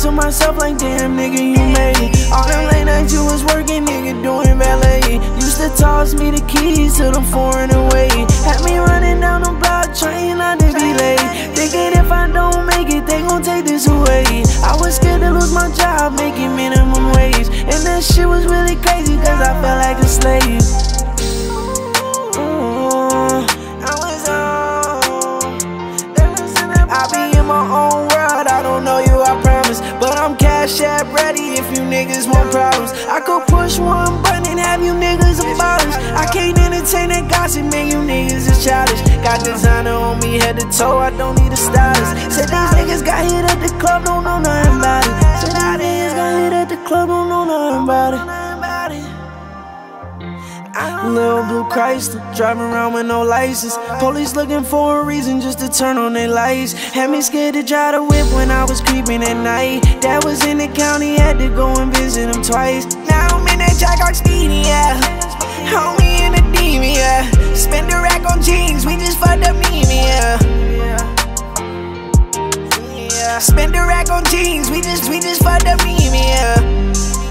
to myself like, damn, nigga, you made it. All them late nights you was working, nigga, doing ballet. Used to toss me the keys to the foreign away. Had me running down the block, trying not to be late. Thinking if I don't make it, they gon' take this away. I was scared to lose my job, making minimum wage. And that shit was really crazy, cause I felt like a slave. I be in my own world, I don't know you, I promise. But I'm cash app ready if you niggas want problems. I could push one button and have you niggas abolished. I can't entertain that gossip, man, you niggas is childish. Got designer on me head to toe, I don't need a stylist. Said these niggas got hit at the club, don't know nothing about it. Said these niggas got hit at the club, don't know nothing about it. Little blue Chrysler, driving around with no license. Police looking for a reason just to turn on their lights. Had me scared to drive the whip when I was creeping at night. Dad was in the county, had to go and visit him twice. Now I'm in that Jack Steedy, yeah. Homie in the demon, yeah. Spend a rack on jeans, we just fucked up meme, yeah. Spend a rack on jeans, we just fucked up meme, yeah.